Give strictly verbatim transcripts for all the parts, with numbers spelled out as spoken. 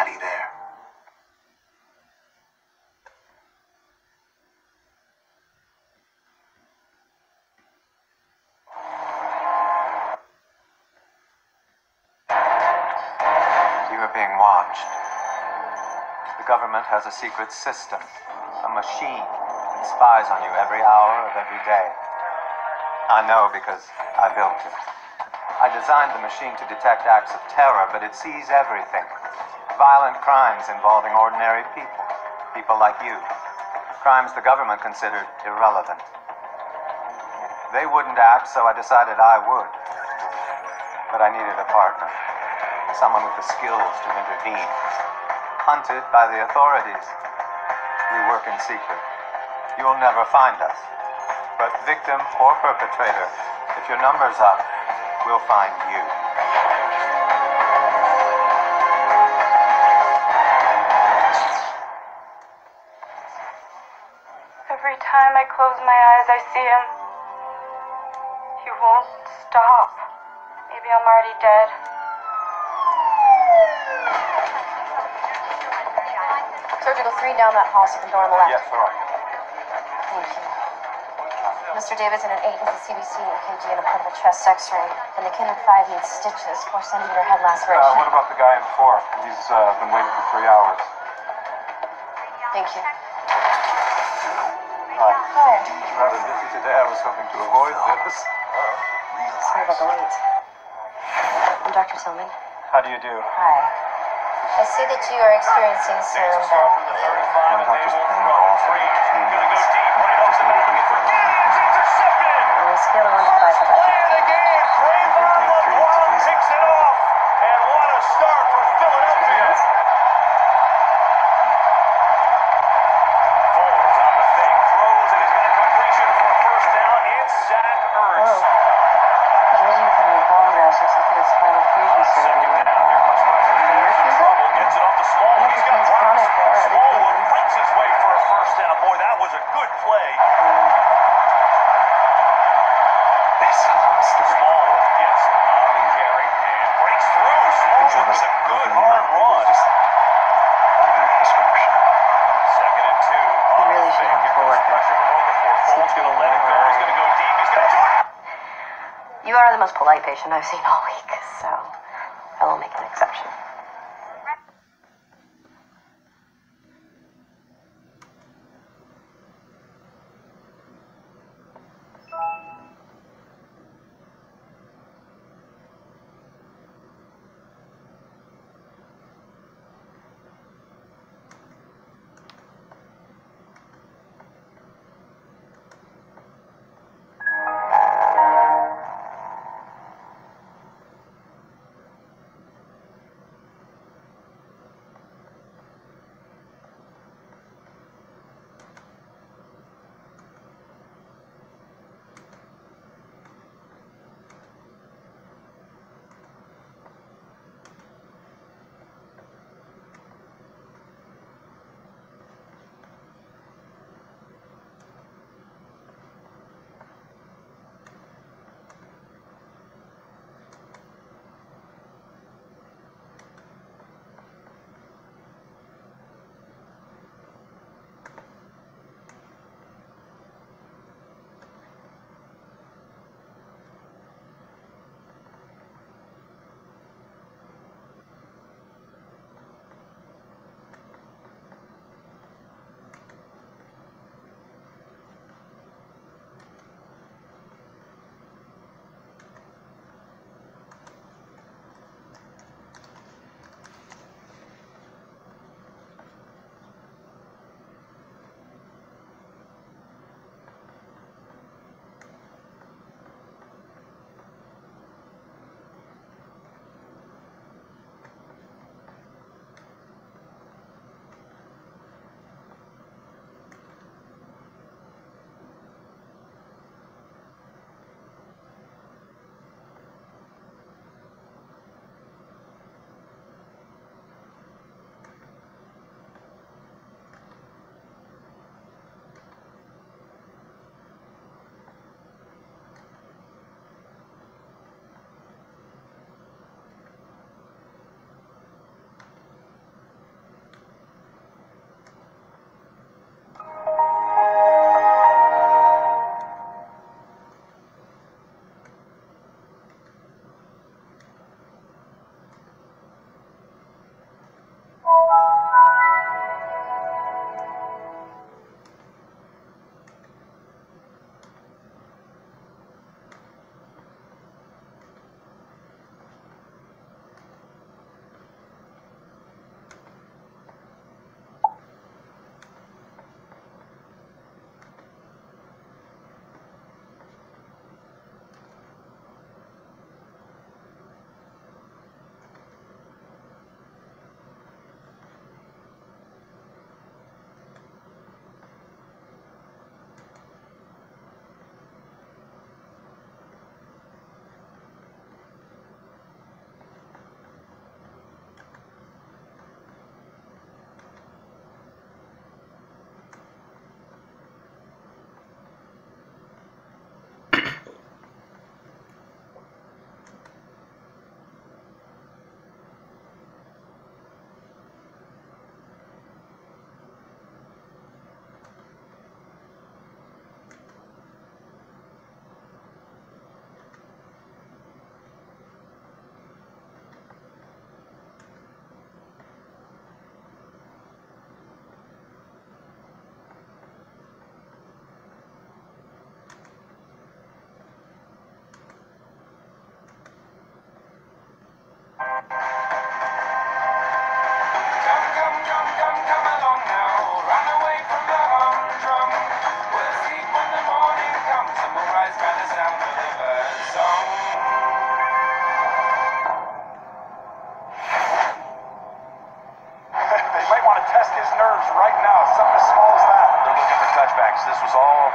Daddy there. You are being watched. The government has a secret system, a machine that spies on you every hour of every day. I know because I built it. I designed the machine to detect acts of terror, but it sees everything. Violent crimes involving ordinary people, people like you. Crimes the government considered irrelevant. They wouldn't act, so I decided I would. But I needed a partner. Someone with the skills to intervene. Hunted by the authorities. We work in secret. You'll never find us. But victim or perpetrator, if your number's up, we'll find you. Every time I close my eyes, I see him. He won't stop. Maybe I'm already dead. Surgical three down that hall, second door on the left. Yes, all right. Thank you. Mister Davidson at eight is a C B C, E K G, and a portable chest x-ray. And the kid at five needs stitches, four centimeter head laceration. Uh, what about the guy in four? He's uh, been waiting for three hours. Thank you. Hi. Hi. Rather busy today. I was hoping to avoid this. Sorry about the wait. I'm Doctor Tillman. How do you do? Hi. I see that you are experiencing some My doctor's paying off for the team. Just need a refill. on a scale of one to five. How about you? The game, Trayvon LeBron kicks it off, and what a start for Philadelphia. Foles on the fake, throws, and he's got a completion for a first down. It's Zach Ertz. Oh. Judging from your bone rash, looks like you had spinal fusion surgery. Second down, here comes Rodgers. There's trouble, gets it off to Smallwood. He's got Brown. Smallwood fights his way for a first down. Boy, that was a good play. Smallwood gets on the carry and breaks through. Smallwood with a good hard run. Second and two. You really should have a coworker. Pressure from Okafor. Foles going to let it go. He's going to go deep. He's going to do it. You are the most polite patient I've seen all week, so I will make an exception.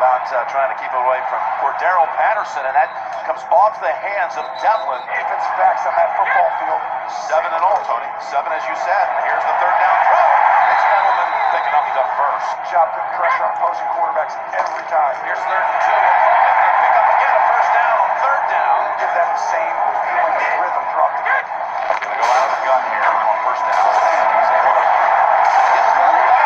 about uh, trying to keep it away from Cordero Patterson, and that comes off the hands of Devlin. Defensive backs on that football field. Seven and all, Tony. Seven, as you said. And here's the third down throw. It's Edelman picking up the first. Job putting pressure on opposing quarterbacks every time. Here's third and two. They'll pick up again a first down on third down. Give them the same feeling of rhythm throughout the game. Going to go out of the gun here on first down. He's able to get the line again.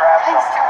grab Please, some.